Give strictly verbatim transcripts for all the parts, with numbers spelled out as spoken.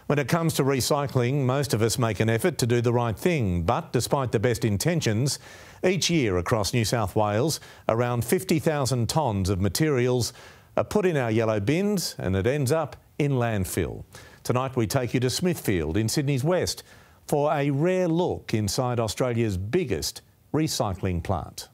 When it comes to recycling, most of us make an effort to do the right thing, but despite the best intentions, each year across New South Wales, around fifty thousand tonnes of materials are put in our yellow bins and it ends up in landfill. Tonight we take you to Smithfield in Sydney's west for a rare look inside Australia's biggest recycling plant.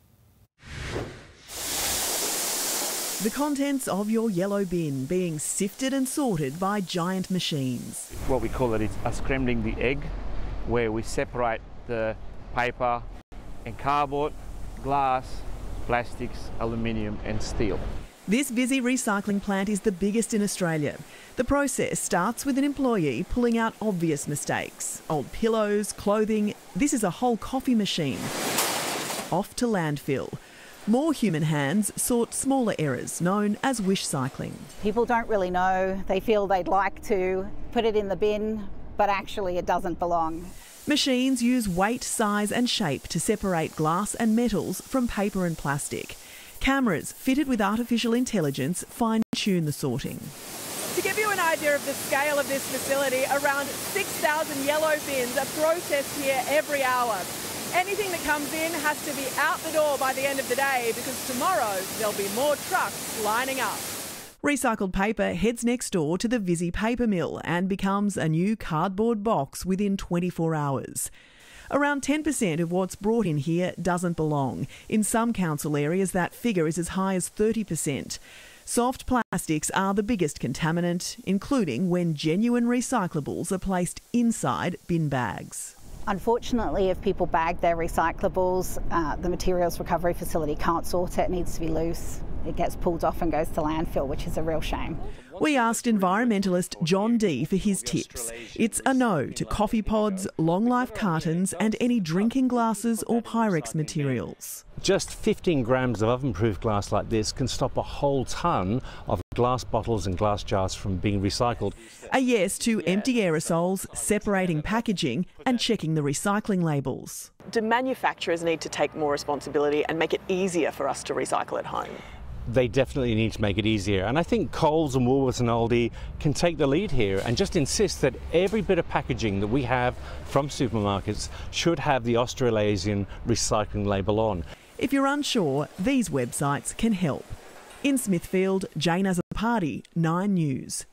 The contents of your yellow bin being sifted and sorted by giant machines. What we call it is a scrambling the egg, where we separate the paper and cardboard, glass, plastics, aluminium and steel. This Visy recycling plant is the biggest in Australia. The process starts with an employee pulling out obvious mistakes. Old pillows, clothing, this is a whole coffee machine. Off to landfill. More human hands sort smaller errors, known as wish cycling. People don't really know. They feel they'd like to put it in the bin, but actually it doesn't belong. Machines use weight, size and shape to separate glass and metals from paper and plastic. Cameras fitted with artificial intelligence fine-tune the sorting. To give you an idea of the scale of this facility, around six thousand yellow bins are processed here every hour. Anything that comes in has to be out the door by the end of the day because tomorrow there'll be more trucks lining up. Recycled paper heads next door to the Visy paper mill and becomes a new cardboard box within twenty-four hours. Around ten percent of what's brought in here doesn't belong. In some council areas that figure is as high as thirty percent. Soft plastics are the biggest contaminant, including when genuine recyclables are placed inside bin bags. Unfortunately, if people bag their recyclables, uh, the materials recovery facility can't sort it. It needs to be loose. It gets pulled off and goes to landfill, which is a real shame. We asked environmentalist John Dee for his tips. It's a no to coffee pods, long life cartons and any drinking glasses or Pyrex materials. Just fifteen grams of oven-proof glass like this can stop a whole tonne of glass bottles and glass jars from being recycled. A yes to empty aerosols, separating packaging and checking the recycling labels. Do manufacturers need to take more responsibility and make it easier for us to recycle at home? They definitely need to make it easier, and I think Coles and Woolworths and Aldi can take the lead here and just insist that every bit of packaging that we have from supermarkets should have the Australasian recycling label on. If you're unsure, these websites can help. In Smithfield, Jane Azzopardi, Nine News.